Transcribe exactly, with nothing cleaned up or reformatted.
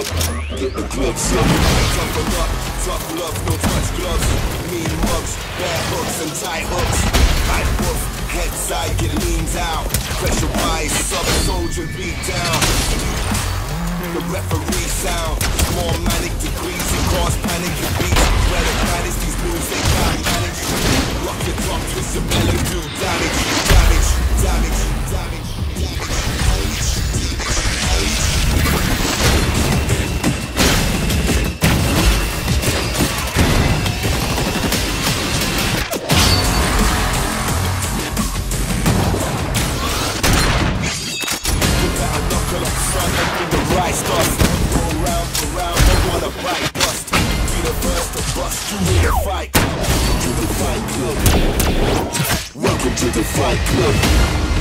up, get the gloves up. Toughen up, tough love, no touch gloves. Mean mugs, bare hooks and tight hooks. Tight hoof, head side, get leaned out. Pressurized, sub soldier beat down. The referee sound, more manic degrees and cause panic and beats. Where the baddest, these moves they can't manage. Rock your tongue, twist your belly, do damage, damage, damage, damage, damage, damage. Right stuff, go round for round, don't wanna bite, bust. Be the first to bust, you in the fight. To the fight club. Welcome to the fight club.